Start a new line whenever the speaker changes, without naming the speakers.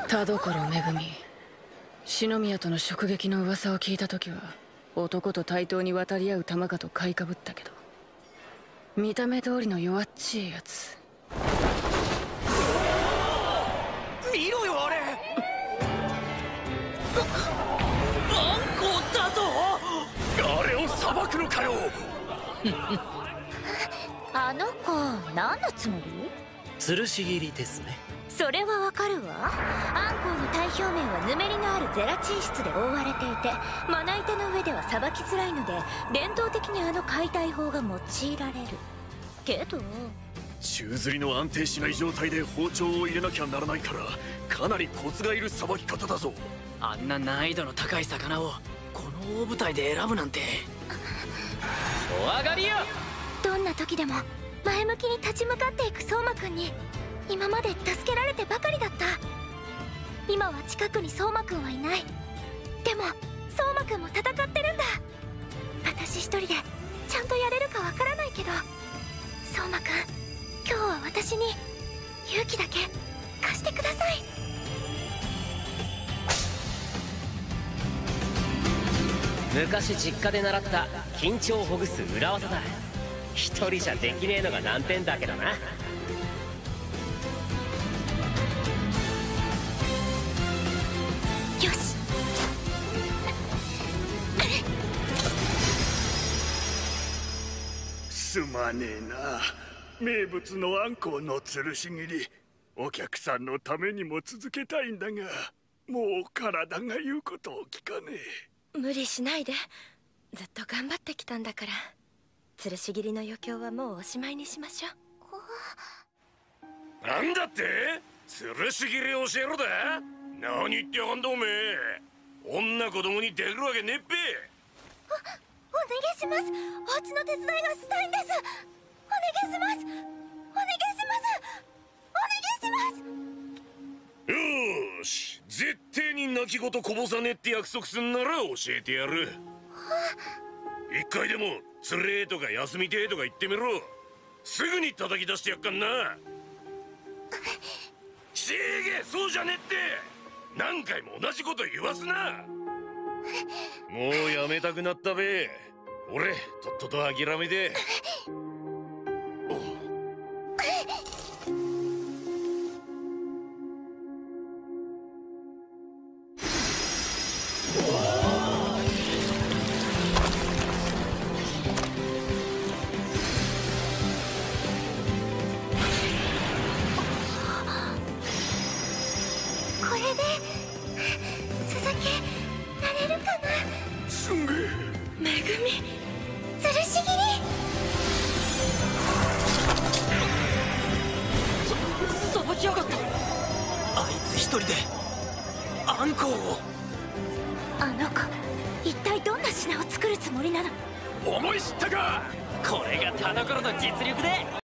田所めぐみ、篠宮との直撃の噂を聞いた時は男と対等に渡り合う玉かと買いかぶったけど、見た目通りの弱っちいやつ。
見ろよあれ。あんこだと。あれを裁くのかよ。
あの子何のつもり？
吊るし切りですね。
それはわかるわ。アンコウの体表面はぬめりのあるゼラチン質で覆われていて、まな板の上ではさばきづらいので、伝統的にあの解体法が用いられるけど、
宙吊りの安定しない状態で包丁を入れなきゃならないから、かなりコツがいるさばき方だぞ。
あんな難易度の高い魚をこの大舞台で選ぶなんて。お上がりよ。
どんな時でも前向きに立ち向かっていく相馬くんに今まで助けられてばかりだった。今は近くに相馬くんはいない。でも相馬くんも戦ってるんだ。私一人でちゃんとやれるかわからないけど、相馬くん、今日は私に勇気だけ貸してください。
昔実家で習った緊張をほぐす裏技だ。一人じゃできねえのが難点だけどな。
よし。
すまねえな。名物のあんこうの吊るし切り、お客さんのためにも続けたいんだが、もう体が言うことを聞かねえ。
無理しないで。ずっと頑張ってきたんだから。吊るし切りの余興はもうおしまいにしましょう。
なんだって？吊るし切り教えろだ？何言ってやがんだおめえ。女子供にできるわけねえっぺ。
お願いします。お家の手伝いがしたいんです。お願いします。お願いします。お願いします。
よーし、絶対に泣き言こぼさねえって約束すんなら教えてやる。一回でもつれえとか休みてえとか言ってみろ。すぐに叩き出してやっかんな。ちげえ、そうじゃねえって。何回も同じこと言わすな。もうやめたくなったべ。俺とっとと諦めて。
これで続けられるかな。
すんげえ。
めぐみ、
吊るし切り。
さばきやがった。あいつ一人であんこを。
あの子一体どんな品を作るつもりなの？
思い知ったか。
これが田所の実力で。